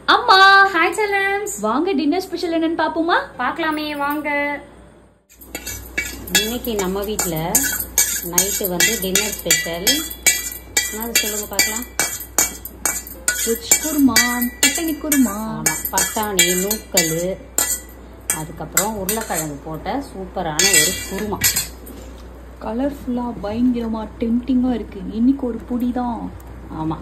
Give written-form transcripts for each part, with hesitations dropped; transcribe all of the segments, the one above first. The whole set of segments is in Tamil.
அம்மா ஹாய் செல்லம்ஸ், வாங்க டின்னர் ஸ்பெஷல் என்னன்னு பாப்போமா? பார்க்கலாமே வாங்க. இன்னைக்கு நம்ம வீட்ல நைட்டு வந்து டின்னர் ஸ்பெஷல். என்னது சொல்லுங்க பார்க்கலாம். வெஜ் குருமா, பட்டாணி குருமா. ஆமா, பட்டாணி நூக்கல், அதுக்கப்புறம் உருளைக்கிழங்கு போட்ட சூப்பரான ஒரு குருமா. கலர்ஃபுல்லா பயங்கரமா டெம்டிங்கா இருக்கு. இன்னைக்கு ஒரு புடி தான். ஆமா,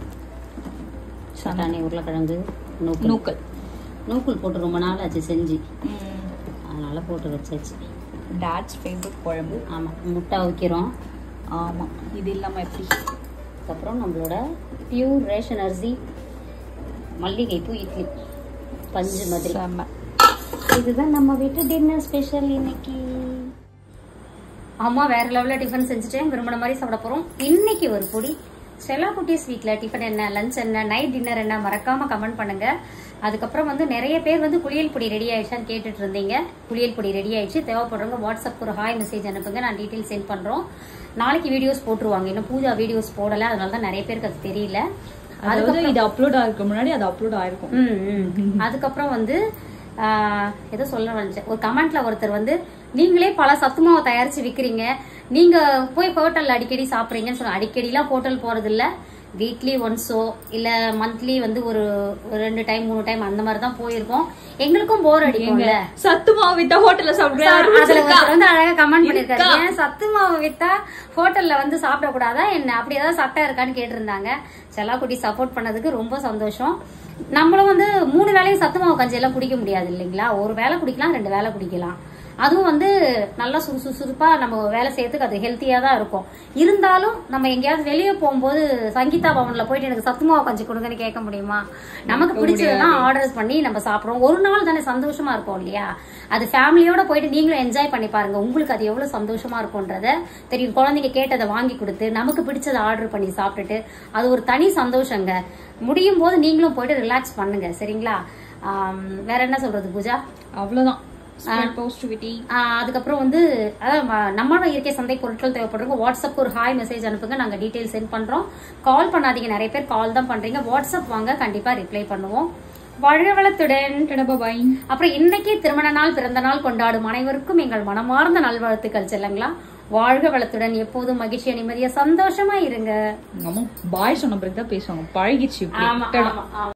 பட்டாணி உருளைக்கிழங்கு நூக்கல் நூக்கல் போட்டு ரொம்ப நாள் ஆச்சு செஞ்சு, அதனால போட்டு வச்சாச்சு. டாட்ஸ் ஃபேவரட் குழம்பு. ஆமா, முட்டை வைக்கிறோம். ஆமா, இது இல்லாம எப்படி? அதுக்கப்புறம் நம்மளோட பியூர் ரேஷன் அரிசி மல்லிகைப்பூ இட்லி பஞ்சு மாதிரி. இதுதான் நம்ம வீட்டு டின்னர் ஸ்பெஷல் இன்னைக்கு. அம்மா வேற லெவலில் டிஃபன் செஞ்சுட்டேன். விரும்பின மாதிரி சாப்பிட போறோம். இன்னைக்கு ஒரு பொடி ஸ்டெல்லா குட்டீஸ் வீட்ல டிஃபன் என்ன, லஞ்ச் என்ன, நைட் டின்னர் என்ன, மறக்காம கமெண்ட் பண்ணுங்க. அதுக்கப்புறம் வந்து நிறைய பேர் வந்து குளியல் பொடி ரெடி ஆயிடுச்சான்னு கேட்டுட்டு இருந்தீங்க. குளியல் பொடி ரெடி ஆயிடுச்சு. தேவைப்படுறவங்க வாட்ஸ்அப் ஒரு ஹாய் மெசேஜ் அனுப்புங்க, நான் டீட்டெயில் சென்ட் பண்றோம். நாளைக்கு வீடியோஸ் போட்டுருவாங்க. இன்னும் பூஜா வீடியோஸ் போடல, அதனால தான் நிறைய பேருக்கு அது தெரியல. அதுக்கப்புறம் இது அப்லோட் ஆகிறதுக்கு முன்னாடி அது அப்லோட் ஆயிருக்கும். அதுக்கப்புறம் வந்து ஏதோ சொல்ல நினைச்சேன். ஒரு கமெண்ட்ல ஒருத்தர் வந்து, நீங்களே பல சத்துமாவை தயாரிச்சு விக்கிறீங்க, நீங்க போய் ஹோட்டல்ல அடிக்கடி சாப்பிடுறீங்கன்னு சொன்ன. அடிக்கடிலாம் ஹோட்டல் போறது இல்ல, வீக்லி ஒன்ஸோ இல்ல மந்த்லி வந்து ஒரு 2 டைம் 3 டைம் அந்த மாதிரி தான் போயிருக்கோம். எங்களுக்கும் போர் அடிக்கும்ல. சத்து மாவு வித்தா ஹோட்டல்ல சாப்பிடுறேன் வந்து அழகா கமெண்ட் பண்ணிருக்காரு. ஏன் சத்து மாவு வித்தா ஹோட்டல்ல வந்து சாப்பிட கூடாதா என்ன, அப்படி ஏதாவது சட்டம் இருக்கான்னு கேட்டிருந்தாங்க. செல்லாக்குட்டி சப்போர்ட் பண்ணதுக்கு ரொம்ப சந்தோஷம். நம்மளும் வந்து 3 வேளையும் சத்து மாவு கஞ்சி எல்லாம் குடிக்க முடியாது இல்லைங்களா. ஒரு வேளை குடிக்கலாம், 2 வேளை குடிக்கலாம். அதுவும் வந்து நல்லா சுறுசுறுப்பா நம்ம வேலை செய்யறதுக்கு அது ஹெல்த்தியா தான் இருக்கும். இருந்தாலும் நம்ம எங்கேயாவது வெளியே போகும்போது சங்கீதா பவன்ல போயிட்டு எனக்கு சத்துமாவை கஞ்சி கொடுங்கன்னு கேட்க முடியுமா? நமக்கு பிடிச்சதெல்லாம் ஆர்டர் பண்ணி நம்ம சாப்பிடுறோம். ஒரு நாள் தானே சந்தோஷமா இருக்கும் இல்லையா. அது ஃபேமிலியோட போயிட்டு நீங்களும் என்ஜாய் பண்ணி பாருங்க. உங்களுக்கு அது எவ்வளவு சந்தோஷமா இருக்கும்ன்றத தெரியும். குழந்தைங்க கேட்டதை வாங்கி கொடுத்து நமக்கு பிடிச்சதை ஆர்டர் பண்ணி சாப்பிட்டுட்டு அது ஒரு தனி சந்தோஷங்க. முடியும் போது நீங்களும் போயிட்டு ரிலாக்ஸ் பண்ணுங்க, சரிங்களா? வேற என்ன சொல்றது பூஜா? அவ்வளவுதான். அதுக்கப்புறம் வந்து நம்மளோட இயற்கை சந்தை பொருட்கள் தேவைப்படுறவங்க வாட்ஸ்அப் ஒரு ஹாய் மெசேஜ் அனுப்புங்க, நாங்க டீடைல் சென்ட் பண்றோம். கால் பண்ணாதீங்க, நிறைய பேர் கால் தான் பண்றீங்க. வாட்ஸ்அப் வாங்க, கண்டிப்பா ரிப்ளை பண்ணுவோம். வாழ்க வளத்துடன். அப்புறம் இன்னைக்கு திருமண நாள், பிறந்த நாள் கொண்டாடும் அனைவருக்கும் எங்கள் மனமார்ந்த நல்வாழ்த்துக்கள் செல்லுங்களா. வாழ்க வளத்துடன், எப்போதும் மகிழ்ச்சியா நிம்மதியா சந்தோஷமா இருங்க. பாய் சொன்ன பிறகுதான் பேசுவாங்க, பழகிடுச்சு.